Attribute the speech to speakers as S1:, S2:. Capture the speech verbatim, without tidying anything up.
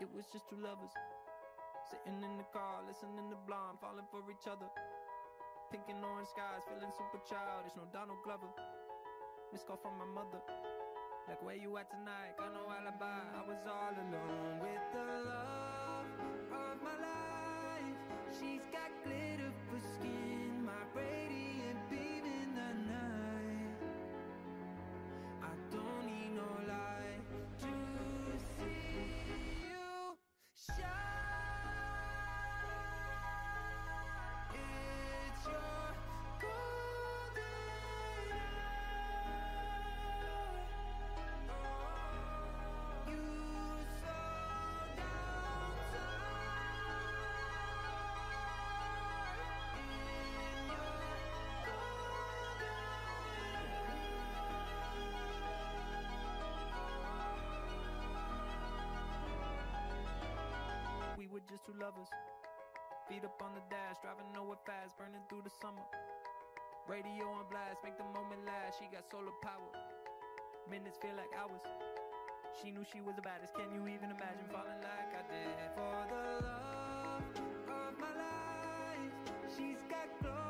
S1: It was just two lovers sitting in the car, listening to Blonde, falling for each other. Pink and orange skies, feeling super childish, no Donald Glover. Missed call from my mother, like, where you at tonight? Got no alibi, I was all alone with the love of my life. She's got glitter for skin, my radiant beam in the night. I don't need no light to see you shine. It's your golden hour. You slow down time in your golden hour. We were just two lovers, feet up on the dash, driving nowhere fast, burning through the summer. Radio on blast, make the moment last. She got solar power, minutes feel like hours. She knew she was the baddest. Can you even imagine falling like I did? For the love of my life, she's got glow